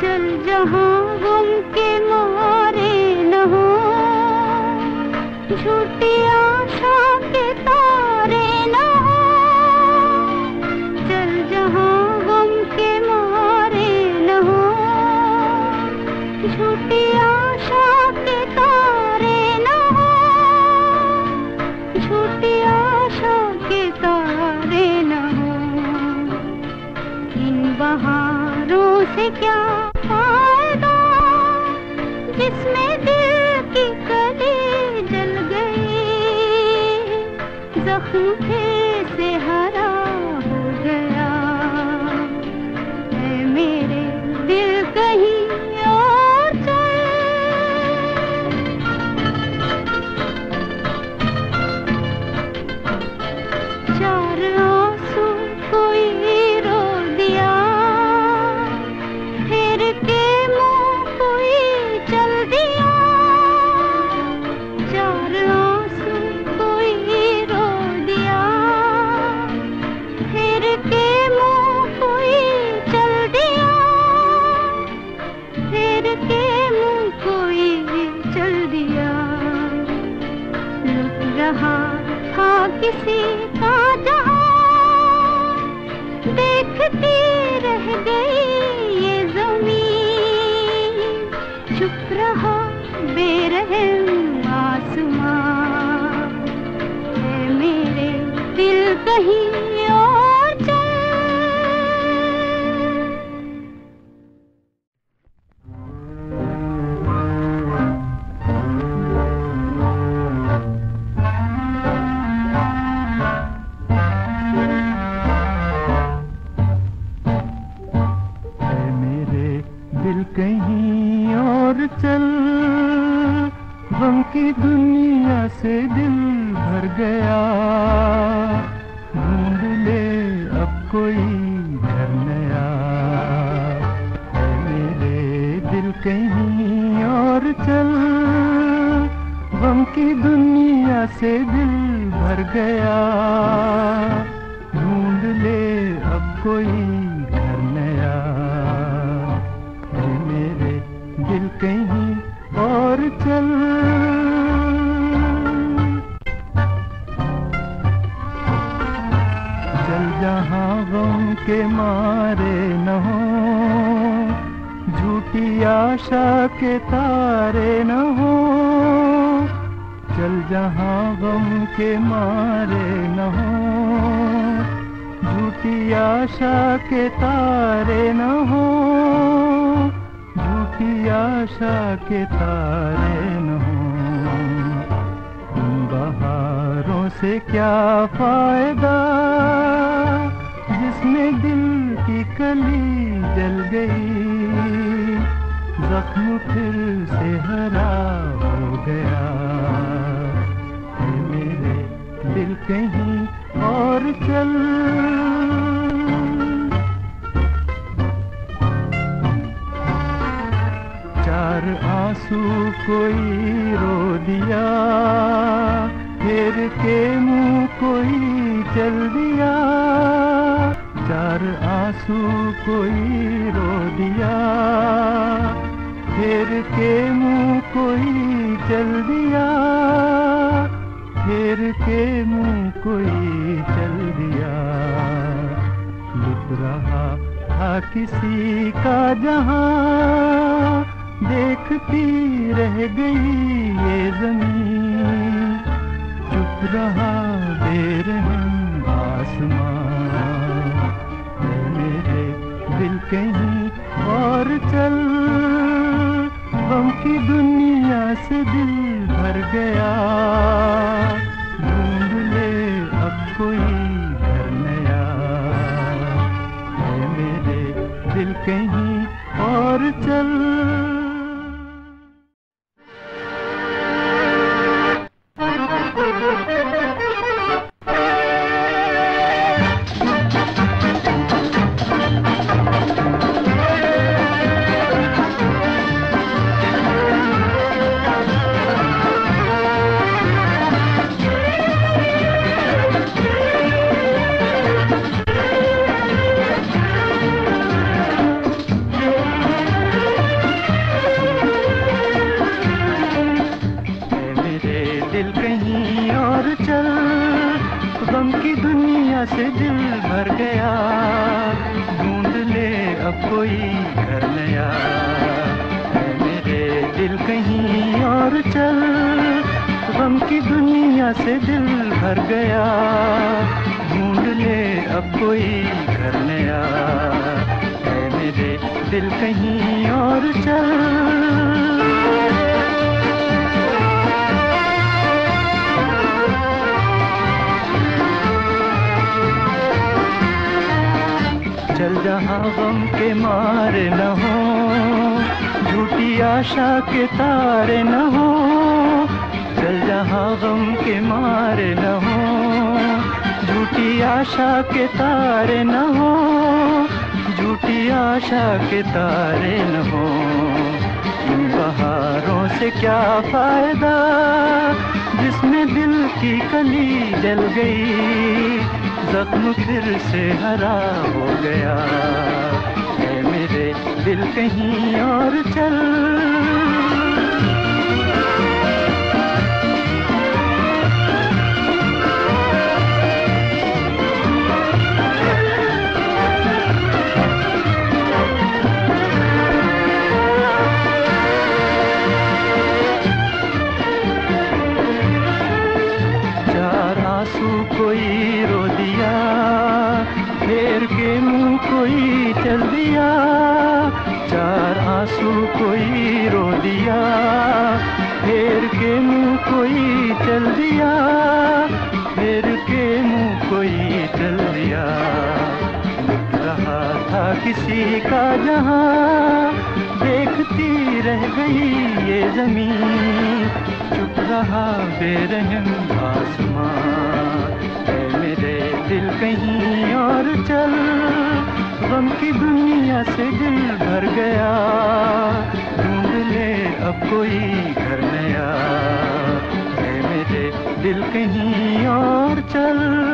चल जहाँ गम के मारे न हो, झूठी आशा के तारे न हो। चल जहाँ गम के मारे न हो, झूठी आशा के तारे न हो, झूठी आशा के तारे न हो। इन बहारों से क्या फायदा जिसमें दिल की कली जल गई, जख्म फिर से हरा हो गया है मेरे दिल कहीं और चल। चार आंसू कोई रो दिया, फिर के मुंह कोई चल दिया। चार आंसू कोई रो दिया, फिर के मुंह कोई चल दिया। फिर के मुंह कोई चल दिया। लुट रहा था किसी का जहां, देखती रह गई ये ज़मीन। चुप रहा बेरहम आसमां, है मेरे दिल कहीं और चल। है मेरे दिल कहीं और चल, गम की दुनिया से दिल भर गया। ढूंढ ले अब कोई घर नया, है मेरे दिल कहीं और चल, गम की दुनिया से दिल भर गया। ढूंढ ले अब कोई घर नया, है मेरे दिल कहीं और चल। चल जहाँ गम के मारे न हो, झूठी आशा के तारे न हो। चल जहाँ गम के मारे न हो, झूठी आशा के तारे न हो, झूठी आशा के तारे न हो। इन बहारों से क्या फायदा जिसमें दिल की कली जल गई, जख्म फिर से हरा हो गया, है मेरे दिल कहीं और चल। चार आंसू कोई रो दिया, फिर के मुंह कोई चल दिया। चार आंसू कोई रो दिया, फिर के मुंह कोई चल दिया। फिर के मुंह कोई चल दिया। लुट रहा था किसी का जहां, देखती रह गई ये जमीन। चुप रहा बेरहम आसमां, है मेरे दिल कहीं और चल। गम की दुनिया से दिल भर गया, ढूंढ ले अब कोई घर नया, है मेरे दिल कहीं और चल। गया, ढूंढ ले अब कोई घर नया। है मेरे दिल कहीं और चल, गम की दुनिया से दिल भर गया, ढूंढ ले अब कोई घर नया। है मेरे दिल कहीं और चल। चल जहाँ गम के मारे न हो, झूठी आशा के तारे न हो। चल जहाँ गम के मारे न हो, झूठी आशा के तारे न हो, झूठी आशा के तारे न हो। इन बहारों से क्या फायदा जिसमें दिल की कली जल गई, जख्म फिर से हरा हो गया। है मेरे दिल कहीं और चल। कोई रो दिया, फेर के मुंह कोई चल दिया। चार आंसू कोई रो दिया, फेर के मुंह कोई चल दिया, फेर के मुंह कोई चल दिया। लुट रहा था किसी का जहां, देखती रह गई ये जमीन, चुप रहा बेरहम आसमां। मेरे दिल कहीं और चल, गम की दुनिया से दिल भर गया, ढूंढ ले अब कोई घर नया। है मेरे दिल कहीं और चल।